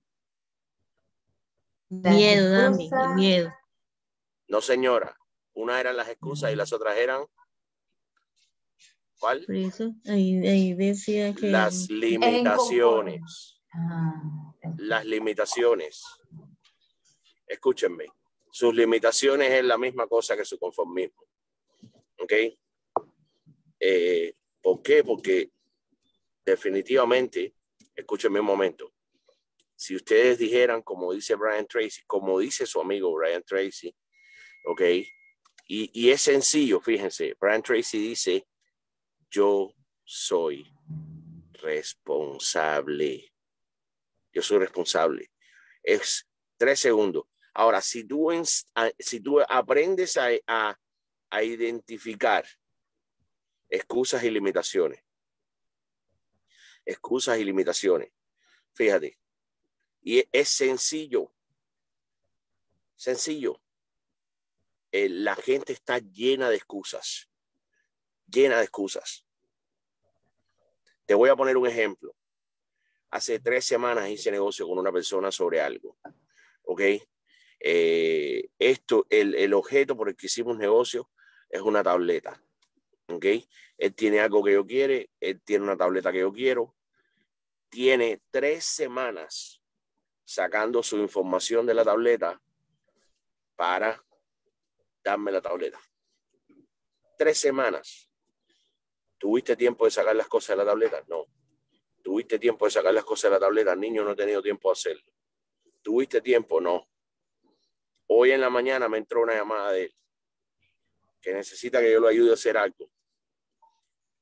miedo, Dami, miedo. No, señora. Una eran las excusas y las otras eran. ¿Cuál? Por eso, ahí, ahí decía que. Las limitaciones. Ah, las limitaciones. Escúchenme. Sus limitaciones es la misma cosa que su conformismo. ¿Ok? Eh, ¿Por qué? Porque definitivamente, escúchenme un momento, si ustedes dijeran, como dice Brian Tracy, como dice su amigo Brian Tracy, ¿ok? Y, y es sencillo, fíjense, Brian Tracy dice, yo soy responsable. Yo soy responsable. Es tres segundos. Ahora, si tú, si tú aprendes a, a, a identificar excusas y limitaciones, excusas y limitaciones, fíjate, y es sencillo, sencillo. Eh, la gente está llena de excusas, llena de excusas. Te voy a poner un ejemplo. Hace tres semanas hice negocio con una persona sobre algo, ¿ok? Eh, esto, el, el objeto por el que hicimos negocio es una tableta, ¿ok? Él tiene algo que yo quiere, él tiene una tableta que yo quiero. Tiene tres semanas sacando su información de la tableta para darme la tableta. Tres semanas. ¿Tuviste tiempo de sacar las cosas de la tableta? No. ¿Tuviste tiempo de sacar las cosas de la tableta? El niño no ha tenido tiempo de hacerlo. ¿Tuviste tiempo? No. Hoy en la mañana me entró una llamada de él que necesita que yo lo ayude a hacer algo.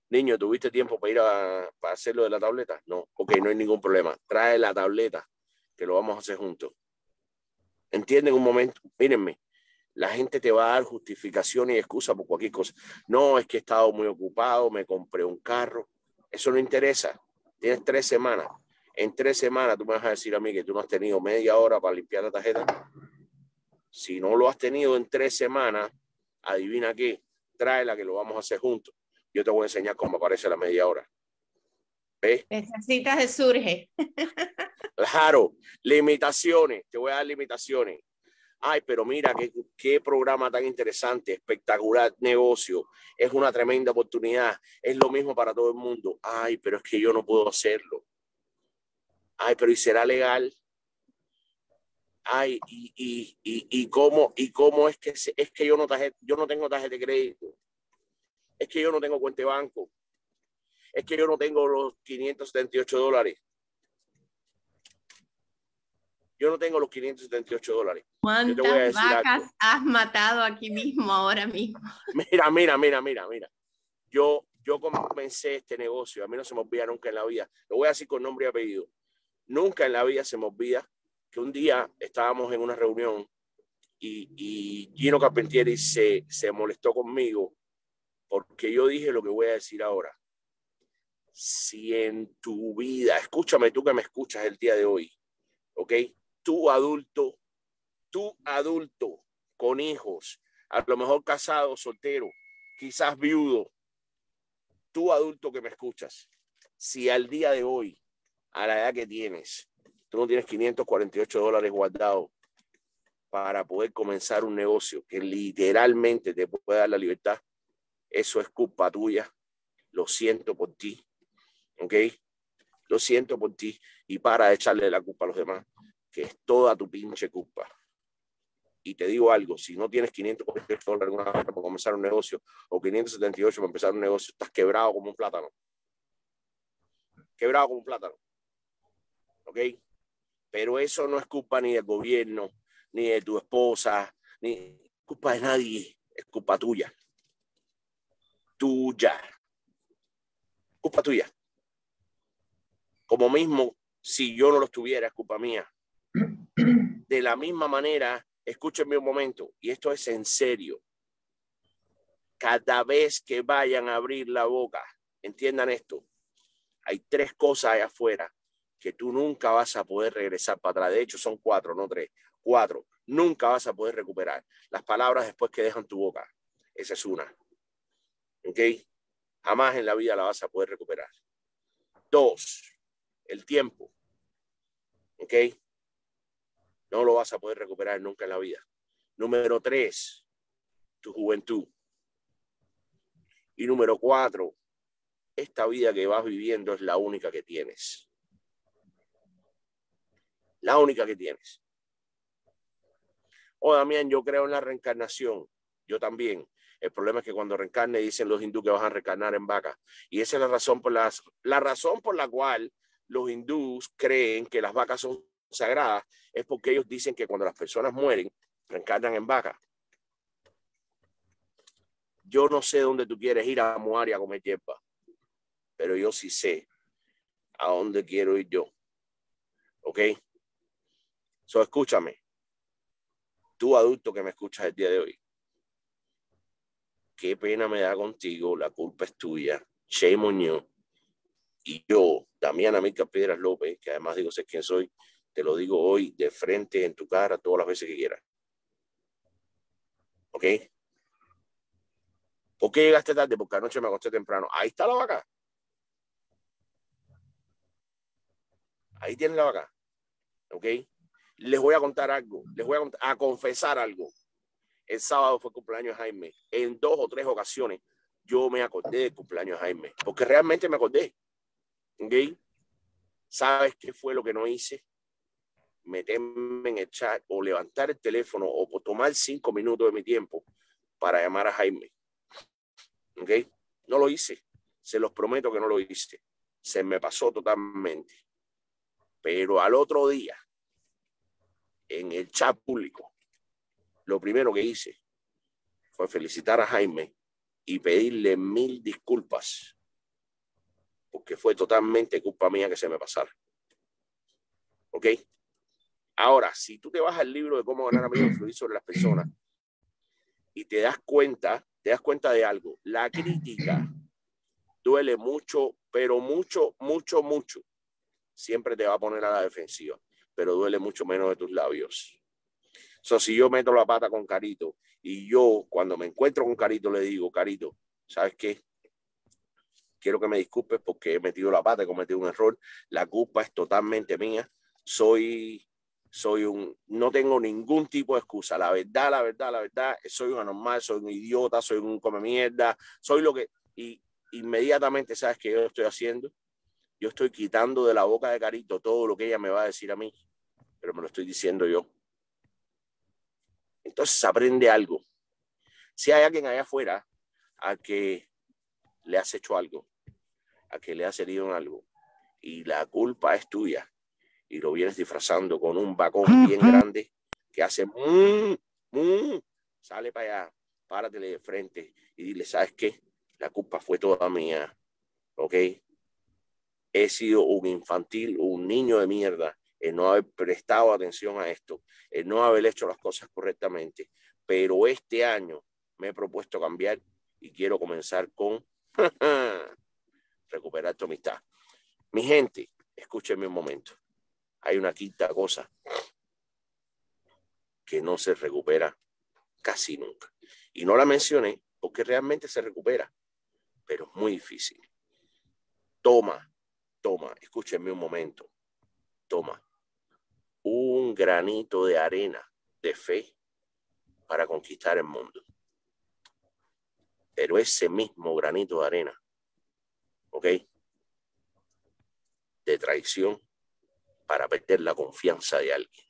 Niño, ¿tuviste tiempo para ir a para hacer lo de la tableta? No. Ok, no hay ningún problema. Trae la tableta, que lo vamos a hacer juntos. ¿Entienden un momento? Mírenme, la gente te va a dar justificaciones y excusas por cualquier cosa. No, es que he estado muy ocupado, me compré un carro. Eso no interesa. Tienes tres semanas. En tres semanas tú me vas a decir a mí que tú no has tenido media hora para limpiar la tarjeta. Si no lo has tenido en tres semanas, adivina qué, tráela que lo vamos a hacer juntos. Yo te voy a enseñar cómo aparece la media hora. ¿Ves? Necesitas de surge. Claro, limitaciones, te voy a dar limitaciones. Ay, pero mira, qué, qué programa tan interesante, espectacular negocio, es una tremenda oportunidad, es lo mismo para todo el mundo. Ay, pero es que yo no puedo hacerlo. Ay, pero ¿y será legal? Ay, y, y, y, y cómo, y cómo es que es que yo no tarjeta, yo no tengo tarjeta de crédito, es que yo no tengo cuenta de banco, es que yo no tengo los quinientos setenta y ocho dólares. Yo no tengo los quinientos setenta y ocho dólares. Yo te voy a ¿Cuántas decir vacas algo. has matado aquí mismo, ahora mismo? Mira, mira, mira, mira, mira. Yo, yo comencé este negocio, a mí no se me olvida nunca en la vida. Lo voy a decir con nombre y apellido. Nunca en la vida se me olvida que un día estábamos en una reunión y, y Gino Carpentieri se, se molestó conmigo porque yo dije lo que voy a decir ahora. Si en tu vida, escúchame tú que me escuchas el día de hoy, ¿ok? Tú adulto, tú adulto con hijos, a lo mejor casado, soltero, quizás viudo, tú adulto que me escuchas, si al día de hoy, a la edad que tienes, tú no tienes quinientos cuarenta y ocho dólares guardados para poder comenzar un negocio que literalmente te puede dar la libertad, eso es culpa tuya. Lo siento por ti, ¿ok? Lo siento por ti y para de echarle la culpa a los demás, que es toda tu pinche culpa. Y te digo algo, si no tienes quinientos cuarenta y ocho dólares para comenzar un negocio o quinientos setenta y ocho para empezar un negocio, estás quebrado como un plátano. Quebrado como un plátano. ¿Ok? Pero eso no es culpa ni del gobierno, ni de tu esposa, ni culpa de nadie. Es culpa tuya. Tuya. Culpa tuya. Como mismo, si yo no lo estuviera, es culpa mía. De la misma manera, escúchenme un momento, y esto es en serio. Cada vez que vayan a abrir la boca, entiendan esto, hay tres cosas allá afuera que tú nunca vas a poder regresar para atrás. De hecho, son cuatro, no tres. Cuatro. Nunca vas a poder recuperar las palabras después que dejan tu boca. Esa es una. ¿Ok? Jamás en la vida la vas a poder recuperar. Dos, el tiempo. ¿Ok? No lo vas a poder recuperar nunca en la vida. Número tres, tu juventud. Y número cuatro, esta vida que vas viviendo es la única que tienes. La única que tienes. Oh, Damián, yo creo en la reencarnación. Yo también. El problema es que cuando reencarne dicen los hindúes que van a reencarnar en vaca. Y esa es la razón por la, la razón por la cual los hindúes creen que las vacas son sagradas. Es porque ellos dicen que cuando las personas mueren, reencarnan en vaca. Yo no sé dónde tú quieres ir a Moaria a comer hierba, pero yo sí sé a dónde quiero ir yo. ¿Ok? So, escúchame. Tú adulto que me escuchas el día de hoy. Qué pena me da contigo, la culpa es tuya. Shame on you. Y yo, Damián Amílcar Piedras López, que además digo sé quién soy, te lo digo hoy de frente, en tu cara, todas las veces que quieras. ¿Ok? ¿Por qué llegaste tarde? Porque anoche me acosté temprano. Ahí está la vaca. Ahí tienes la vaca. ¿Ok? Les voy a contar algo. Les voy a, contar, a confesar algo. El sábado fue cumpleaños de Jaime. En dos o tres ocasiones yo me acordé del cumpleaños de Jaime. Porque realmente me acordé. ¿Ok? ¿Sabes qué fue lo que no hice? Meterme en el chat o levantar el teléfono o tomar cinco minutos de mi tiempo para llamar a Jaime. ¿Ok? No lo hice. Se los prometo que no lo hice. Se me pasó totalmente. Pero al otro día, en el chat público, lo primero que hice fue felicitar a Jaime y pedirle mil disculpas porque fue totalmente culpa mía que se me pasara. ¿Ok? Ahora, si tú te vas al libro de cómo ganar amigos e influir sobre las personas y te das cuenta, te das cuenta de algo, la crítica duele mucho, pero mucho, mucho, mucho. Siempre te va a poner a la defensiva, pero duele mucho menos de tus labios. O sea, si yo meto la pata con Carito y yo cuando me encuentro con Carito le digo, Carito, ¿sabes qué? Quiero que me disculpes porque he metido la pata, he cometido un error, la culpa es totalmente mía, soy, soy un, no tengo ningún tipo de excusa, la verdad, la verdad, la verdad, soy un anormal, soy un idiota, soy un come mierda, soy lo que, y inmediatamente, ¿sabes qué yo estoy haciendo? Yo estoy quitando de la boca de Carito todo lo que ella me va a decir a mí, pero me lo estoy diciendo yo. Entonces aprende algo. Si hay alguien allá afuera a que le has hecho algo, a que le has herido en algo, y la culpa es tuya, y lo vienes disfrazando con un bacón bien grande que hace mmm, mmm, sale para allá, páratele de frente y dile, ¿sabes qué? La culpa fue toda mía, ¿ok? He sido un infantil, un niño de mierda, en no haber prestado atención a esto, en no haber hecho las cosas correctamente, pero este año me he propuesto cambiar y quiero comenzar con recuperar tu amistad. Mi gente, escúchenme un momento. Hay una quinta cosa que no se recupera casi nunca. Y no la mencioné porque realmente se recupera, pero es muy difícil. Toma, toma, escúchenme un momento. Toma un granito de arena de fe para conquistar el mundo. Pero ese mismo granito de arena, ¿ok? De traición para perder la confianza de alguien.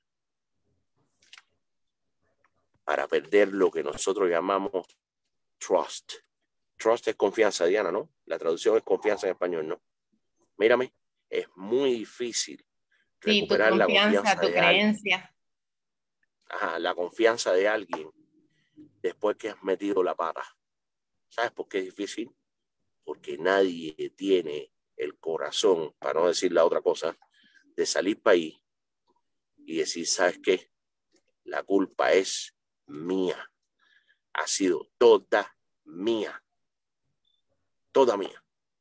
Para perder lo que nosotros llamamos trust. Trust es confianza, Diana, ¿no? La traducción es confianza en español, ¿no? Mírame, es muy difícil recuperar sí, tu confianza, la confianza tu de creencia. alguien. Ajá, la confianza de alguien después que has metido la pata. ¿Sabes por qué es difícil? Porque nadie tiene el corazón, para no decir la otra cosa, de salir para ahí y decir, ¿sabes qué? La culpa es mía. Ha sido toda mía. Toda mía.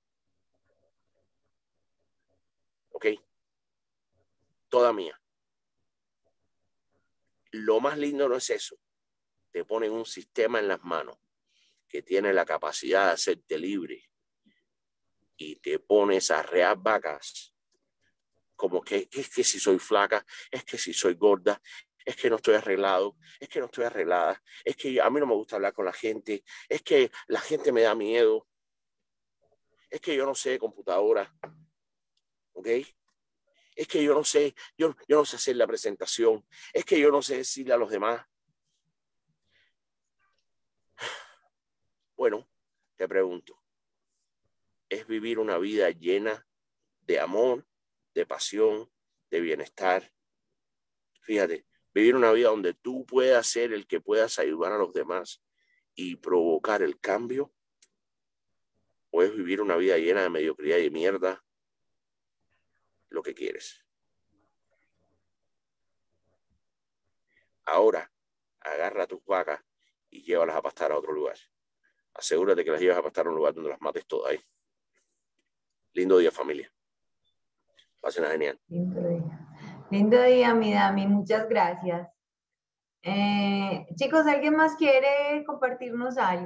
¿Ok? Toda mía. Lo más lindo no es eso. Te ponen un sistema en las manos que tiene la capacidad de hacerte libre y te pones a rear vacas como que es que si soy flaca, es que si soy gorda, es que no estoy arreglado, es que no estoy arreglada, es que a mí no me gusta hablar con la gente, es que la gente me da miedo, es que yo no sé de computadora, ¿ok? Es que yo no sé, yo, yo no sé hacer la presentación, es que yo no sé decirle a los demás. Bueno, te pregunto, ¿es vivir una vida llena de amor, de pasión, de bienestar? Fíjate, vivir una vida donde tú puedas ser el que puedas ayudar a los demás y provocar el cambio, o es vivir una vida llena de mediocridad y de mierda, lo que quieres. Ahora, agarra tus vacas y llévalas a pastar a otro lugar. Asegúrate que las llevas a pastar a un lugar donde las mates todas ahí. Lindo día, familia. Pasen a genial. Lindo día. Lindo día, mi Dami. Muchas gracias. Eh, chicos, ¿alguien más quiere compartirnos algo?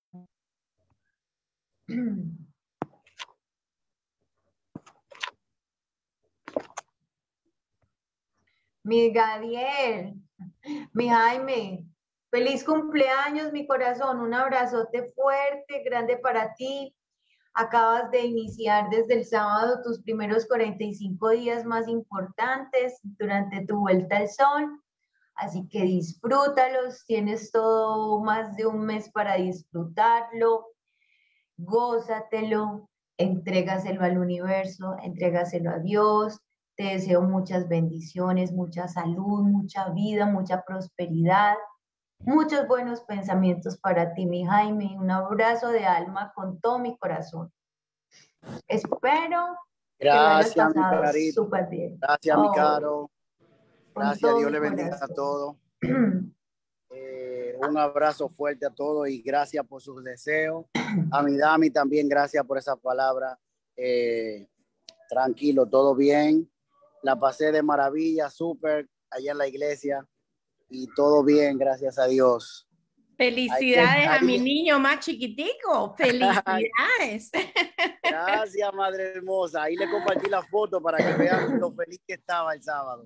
Mi Gadiel, mi Jaime, feliz cumpleaños, mi corazón. Un abrazote fuerte, grande para ti. Acabas de iniciar desde el sábado tus primeros cuarenta y cinco días más importantes durante tu vuelta al sol. Así que disfrútalos, tienes todo más de un mes para disfrutarlo, gózatelo, entrégaselo al universo, entrégaselo a Dios. Te deseo muchas bendiciones, mucha salud, mucha vida, mucha prosperidad, muchos buenos pensamientos para ti, mi Jaime. Un abrazo de alma con todo mi corazón. Espero Gracias, que lo hayas mi pasado carito. súper bien. Gracias, oh, mi caro. Gracias, Dios le bendiga corazón. a todos. Eh, un abrazo fuerte a todos y gracias por sus deseos. A mi Dami también, gracias por esa palabra. Eh, tranquilo, todo bien. La pasé de maravilla, súper, allá en la iglesia. Y todo bien, gracias a Dios. Felicidades Ahí, ahí, a mi niño más chiquitico. Felicidades. Gracias, madre hermosa. Ahí le compartí la foto para que vean lo feliz que estaba el sábado.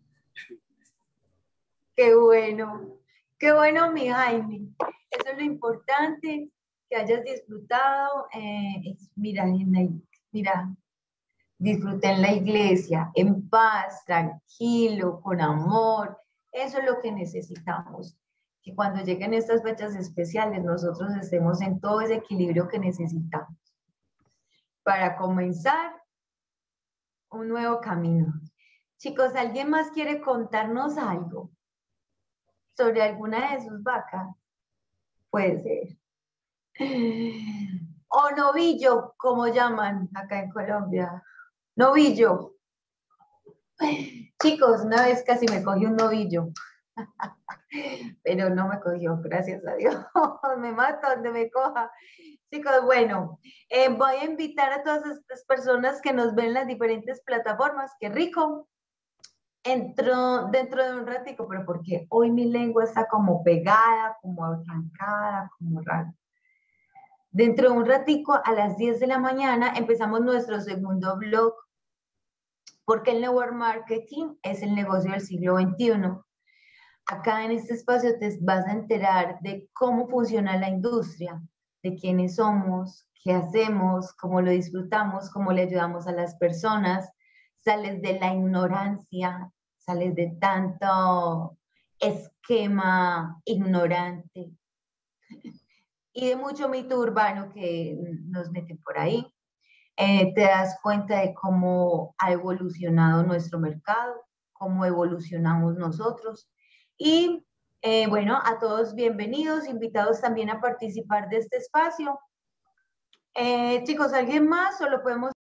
Qué bueno. Qué bueno, mi Jaime. Eso es lo importante, que hayas disfrutado. Eh, mira, mira, disfruté en la iglesia, en paz, tranquilo, con amor. Eso es lo que necesitamos. Que cuando lleguen estas fechas especiales, nosotros estemos en todo ese equilibrio que necesitamos para comenzar un nuevo camino. Chicos, ¿alguien más quiere contarnos algo sobre alguna de sus vacas? Puede ser. O novillo, como llaman acá en Colombia. Novillo. Chicos, una vez casi me cogió un novillo. Pero no me cogió, gracias a Dios. Me mata donde me coja. Chicos, bueno, eh, voy a invitar a todas estas personas que nos ven en las diferentes plataformas. Qué rico. Entro dentro de un ratico, pero porque hoy mi lengua está como pegada, como trancada, como rara. Dentro de un ratico, a las diez de la mañana, empezamos nuestro segundo blog, porque el network marketing es el negocio del siglo veintiuno. Acá en este espacio te vas a enterar de cómo funciona la industria, de quiénes somos, qué hacemos, cómo lo disfrutamos, cómo le ayudamos a las personas. Sales de la ignorancia, sales de tanto esquema ignorante y de mucho mito urbano que nos meten por ahí. Eh, te das cuenta de cómo ha evolucionado nuestro mercado, cómo evolucionamos nosotros. Y eh, bueno, a todos bienvenidos, invitados también a participar de este espacio. Eh, chicos, ¿alguien más o lo podemos